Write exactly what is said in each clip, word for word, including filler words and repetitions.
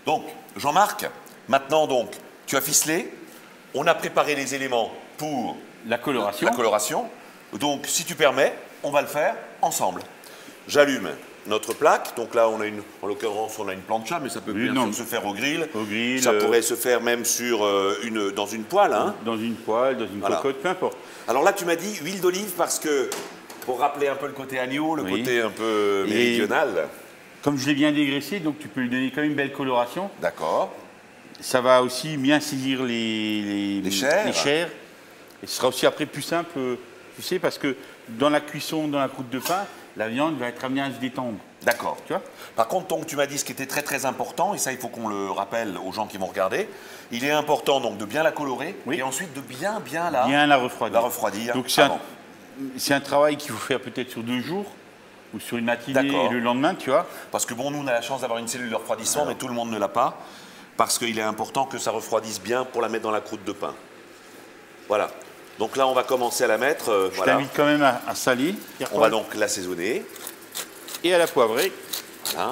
Donc, Jean-Marc, maintenant, donc, tu as ficelé. On a préparé les éléments pour la coloration. La coloration. Donc, si tu permets, on va le faire ensemble. J'allume notre plaque. Donc là, on a une, en l'occurrence, on a une plancha, mais ça peut oui, bien sûr se faire au grill. Au grill. Ça euh... pourrait se faire même sur euh, une, dans une poêle. Hein. Dans une poêle, dans une voilà. cocotte, peu importe. Alors là, tu m'as dit huile d'olive parce que, pour rappeler un peu le côté agneau, le oui. côté un peu méridional. Et comme je l'ai bien dégraissé, donc tu peux lui donner quand même une belle coloration. D'accord. Ça va aussi bien saisir les, les, les, chairs. les chairs. Et ce sera aussi après plus simple, tu sais, parce que dans la cuisson, dans la croûte de pain, la viande va être amenée à se détendre. D'accord. Tu vois. Par contre, donc, tu m'as dit ce qui était très très important, et ça il faut qu'on le rappelle aux gens qui vont regarder, il est important donc de bien la colorer, oui. et ensuite de bien bien la, bien la refroidir. La refroidir donc c'est un, un travail qu'il faut faire peut-être sur deux jours, ou sur une matinée et le lendemain, tu vois. Parce que bon, nous on a la chance d'avoir une cellule de refroidissement, alors. mais tout le monde ne l'a pas, parce qu'il est important que ça refroidisse bien pour la mettre dans la croûte de pain. Voilà. Donc là, on va commencer à la mettre. Euh, Je voilà. t'invite quand même à, à salir. On va donc l'assaisonner. Et à la poivrer. Voilà.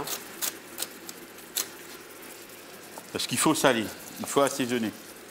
Parce qu'il faut saler, il faut assaisonner.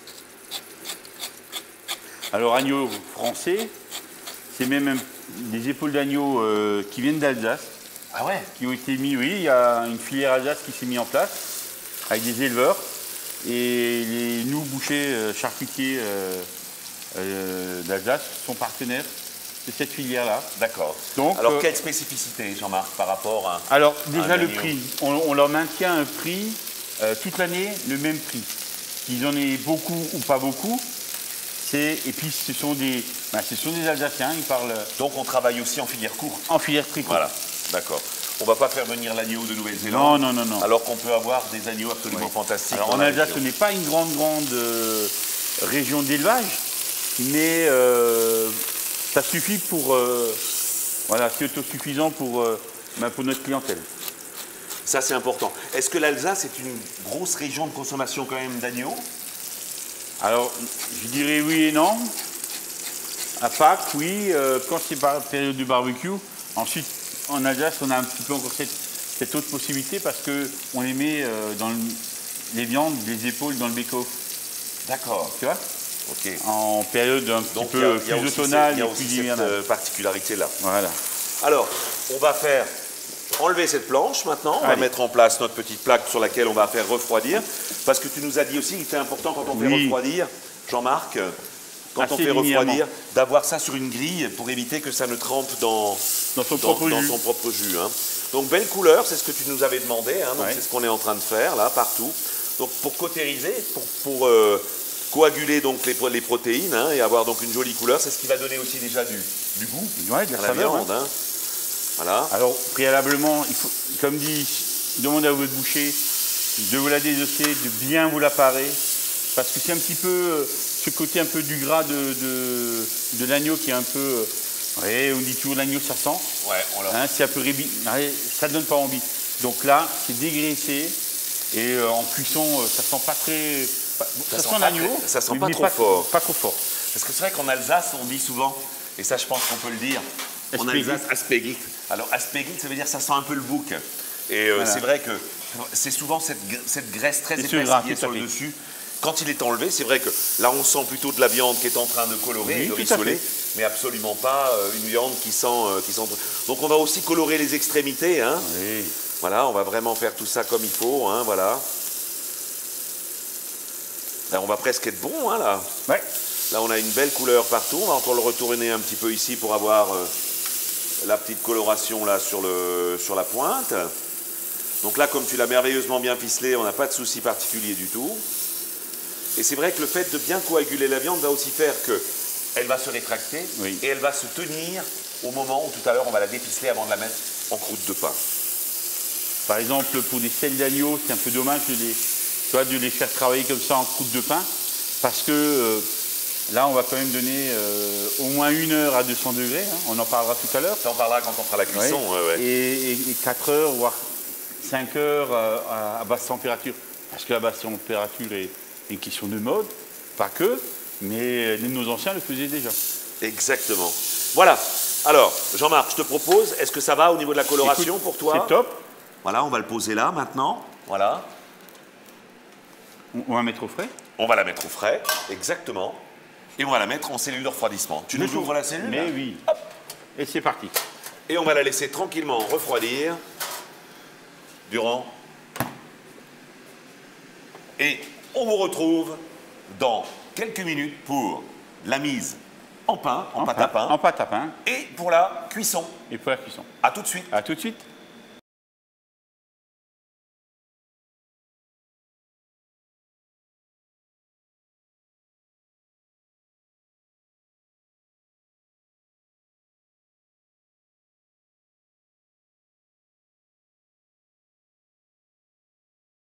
Alors, agneau français, c'est même un, des épaules d'agneau euh, qui viennent d'Alsace. Ah ouais? Qui ont été mis, oui, il y a une filière Alsace qui s'est mise en place avec des éleveurs. Et les, nous, bouchers, euh, charcutiers euh, euh, d'Alsace, sont partenaires de cette filière-là. D'accord. Donc, alors, euh, quelle spécificité, Jean-Marc, par rapport à... Alors, déjà, le prix. On, on leur maintient un prix, euh, toute l'année, le même prix. Qu'ils en aient beaucoup ou pas beaucoup. Et puis, ce sont des, ben, ce sont des Alsaciens, ils parlent... Donc, on travaille aussi en filière courte. En filière très courte. Voilà, d'accord. On ne va pas faire venir l'agneau de Nouvelle-Zélande. Non, non, non, non. Alors qu'on peut avoir des agneaux absolument oui. fantastiques. Alors, en Alsace, ce n'est pas une grande, grande euh, région d'élevage, mais euh, ça suffit pour... Euh, voilà, c'est autosuffisant pour, euh, ben, pour notre clientèle. Ça, c'est important. Est-ce que l'Alsace est une grosse région de consommation quand même d'agneaux? Alors, je dirais oui et non. À Pâques, oui, euh, quand c'est par période du barbecue. Ensuite, en Alsace, on a un petit peu encore cette, cette autre possibilité parce qu'on les met euh, dans le, les viandes, les épaules dans le bake-off. D'accord. Tu vois? Ok. En période un petit Donc, peu y a, plus y a automnale et plus hivernale. Cette particularité-là. Voilà. Alors, on va faire enlever cette planche maintenant. On Allez. va mettre en place notre petite plaque sur laquelle on va faire refroidir. Parce que tu nous as dit aussi qu'il était important quand on fait oui. refroidir, Jean-Marc, quand Assez on fait refroidir, d'avoir ça sur une grille pour éviter que ça ne trempe dans, dans, son, dans, propre dans jus. son propre jus. Hein. Donc, belle couleur, c'est ce que tu nous avais demandé. Hein, donc, ouais. c'est ce qu'on est en train de faire là, partout. Donc, pour cautériser, pour, pour euh, coaguler donc les, les protéines hein, et avoir donc une jolie couleur, c'est ce qui va donner aussi déjà du, du goût ouais, de la, à la saveur, viande. Hein. Hein. Voilà. Alors, préalablement, il faut, comme dit, demandez à votre boucher de vous la désosser, de bien vous la parer, parce que c'est un petit peu euh, ce côté un peu du gras de, de, de l'agneau qui est un peu... Euh, ouais, on dit toujours l'agneau, ça sent. Ouais, on l'a. Hein, c'est un peu rébi... Ça ne donne pas envie. Donc là, c'est dégraissé, et euh, en cuisson, euh, ça sent pas très... Pas, ça, ça sent, sent l'agneau, ça sent mais, pas mais trop pas, fort. Pas trop fort. Parce que c'est vrai qu'en Alsace, on dit souvent, et ça je pense qu'on peut le dire, en Alsace, aspegit. Alors aspegit, ça veut dire ça sent un peu le bouc. Et euh, voilà. c'est vrai que c'est souvent cette, cette graisse très épaisse gras, qui est sur le dessus. Quand il est enlevé, c'est vrai que là on sent plutôt de la viande qui est en train de colorer, oui, de rissoler, mais absolument pas euh, une viande qui sent, euh, qui sent... Donc on va aussi colorer les extrémités. Hein. Oui. Voilà, on va vraiment faire tout ça comme il faut. Hein, voilà. Là, on va presque être bon, hein, là. Ouais. Là, on a une belle couleur partout. On va encore le retourner un petit peu ici pour avoir euh, la petite coloration là sur, le, sur la pointe. Donc là, comme tu l'as merveilleusement bien ficelé, on n'a pas de souci particulier du tout. Et c'est vrai que le fait de bien coaguler la viande va aussi faire qu'elle va se rétracter oui. et elle va se tenir au moment où tout à l'heure on va la déficeler avant de la mettre en croûte de pain. Par exemple, pour des selles d'agneau, c'est un peu dommage de les, tu vois, de les faire travailler comme ça en croûte de pain parce que euh, là, on va quand même donner euh, au moins une heure à deux cents degrés. Hein, on en parlera tout à l'heure. Ça, on parlera quand on fera la cuisson. Ouais. Ouais, ouais. Et, et, et quatre heures, voire cinq heures euh, à, à basse température. Parce que la basse température est une question de mode, pas que, mais nos anciens le faisaient déjà. Exactement. Voilà. Alors, Jean-Marc, je te propose, est-ce que ça va au niveau de la coloration Écoute, pour toi? C'est top. Voilà, on va le poser là maintenant. Voilà. On va mettre au frais. On va la mettre au frais, exactement. Et on va la mettre en cellule de refroidissement. Tu nous Le ouvres la cellule? Mais oui. Hop. Et c'est parti. Et on va la laisser tranquillement refroidir durant. Et on vous retrouve dans quelques minutes pour la mise en pain, en, en pâte à pain. En pâte à pain. Et pour la cuisson. Et pour la cuisson. A tout de suite. À tout de suite.